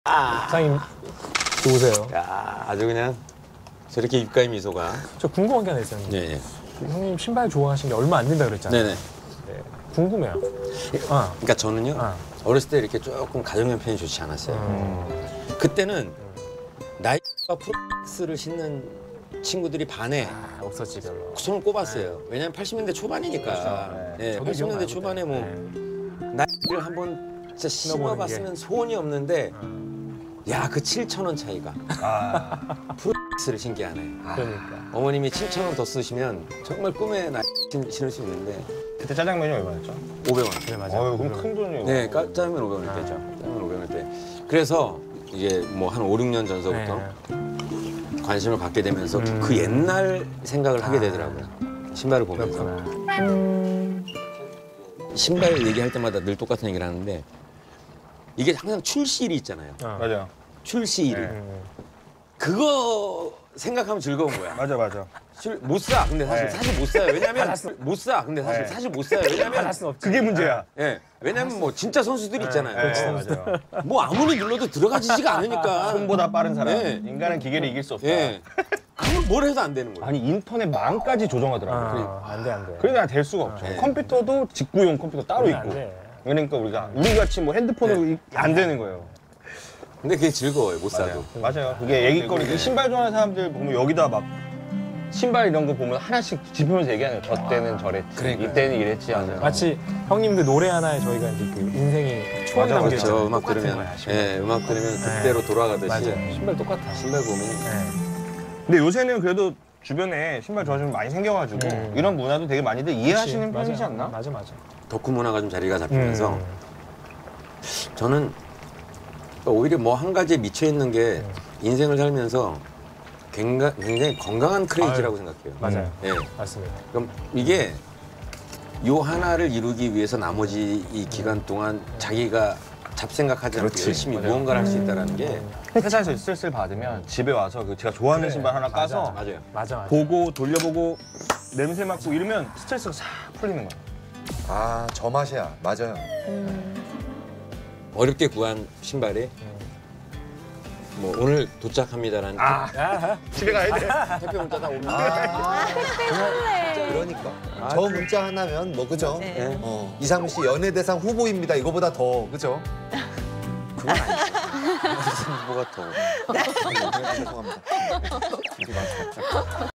사장님 좋으세요. 야, 아주 그냥 저렇게 입가에 미소가. 저 궁금한 게 하나 있어요. 네. 그 형님 신발 좋아하신 게 얼마 안 된다 그랬잖아요. 네네. 네, 궁금해요. 그러니까 저는요 어렸을 때 이렇게 조금 가정 형편이 좋지 않았어요. 그때는 나이키와 프로스를 신는 친구들이 반에 없었지 별로. 손을 꼽았어요. 왜냐면 80년대 초반이니까. 네. 저도 80년대 기억나요, 초반에 뭐 그때. 나이키를 한번 진짜 신어보는 신어봤으면 소원이 없는데 야, 그 7,000원 차이가. 프로스를 신기 하네. 그러니까. 어머님이 7,000원 더 쓰시면 정말 꿈에 신을 수 있는데 그때 짜장면이 얼마였죠? 500원. 그래 맞아. 그럼 큰 돈이에요. 네, 짜장면 500원일 때죠. 짜장면 500원일 때. 그래서 이게 뭐 한 5, 6년 전서부터 관심을 갖게 되면서 그 옛날 생각을 하게 되더라고요. 신발을 보면서. 신발 얘기할 때마다 늘 똑같은 얘기를 하는데 이게 항상 출시일이 있잖아요. 맞아요. 출시일. 그거 생각하면 즐거운 거야. 맞아. 못 사. 근데 사실 못 사요. 왜냐면 못 사. 근데 사실 못 사요. 왜냐면 그게 문제야. 예. 왜냐면 뭐 진짜 선수들 있잖아요. 맞아요. 뭐 아무리 눌러도 들어가지지가 않으니까. 손보다 빠른 사람. 네. 인간은 기계를 이길 수 없다. 예. 그걸 뭘 해도 안 되는 거예요. 아니 인터넷 망까지 조정하더라고요. 안 돼. 그러니까 될 수가 없죠. 컴퓨터도 직구용 컴퓨터 따로 안 있고. 돼. 그러니까 우리 같이 뭐 핸드폰으로 안 되는 거예요. 근데 그게 즐거워요. 못 사도. 맞아요. 그게 얘기거리. 이 신발 좋아하는 사람들 보면 여기다 막 신발 이런 거 보면 하나씩 짚으면서 얘기하는 거예요. 저 때는 저랬지. 그러니까요. 이때는 이랬지 하는. 마치 형님들 노래 하나에 저희가 이제 그 인생이 추억이 맞아, 담겨 있잖아요. 그렇죠. 음악 똑같은 들으면. 거야, 신발. 예, 음악 들으면 그때로 돌아가듯이. 맞아요. 신발 똑같아. 신발 보면. 근데 요새는 그래도 주변에 신발 좋아하시는 분 많이 생겨가지고 이런 문화도 되게 많이들 이해하시는 그치, 편이지 않나? 맞아. 덕후 문화가 좀 자리가 잡히면서 저는 오히려 뭐 한 가지에 미쳐 있는 게 인생을 살면서 굉장히 건강한 크레이지라고 생각해요. 맞아요. 예. 맞습니다. 그럼 이게 요 하나를 이루기 위해서 나머지 이 기간 동안 자기가 잡생각하지 않고 열심히 무언가를 할 수 있다는 게 회사에서 스트레스를 받으면 집에 와서 그 제가 좋아하는 신발 하나 까서 맞아요. 맞아. 보고 돌려보고 냄새 맡고 이러면 스트레스가 싹 풀리는 거야. 아, 저 맛이야. 맞아요. 어렵게 구한 신발이 뭐 오늘 도착합니다라는 집에 가야 돼. 택배 문자가 오면 그러니까. 저 문자 하나면 뭐 그죠? 네. 이상민 씨 연예대상 후보입니다. 이거보다 더 그죠? 그건 아니죠. 무슨 후보가 더. 죄송합니다.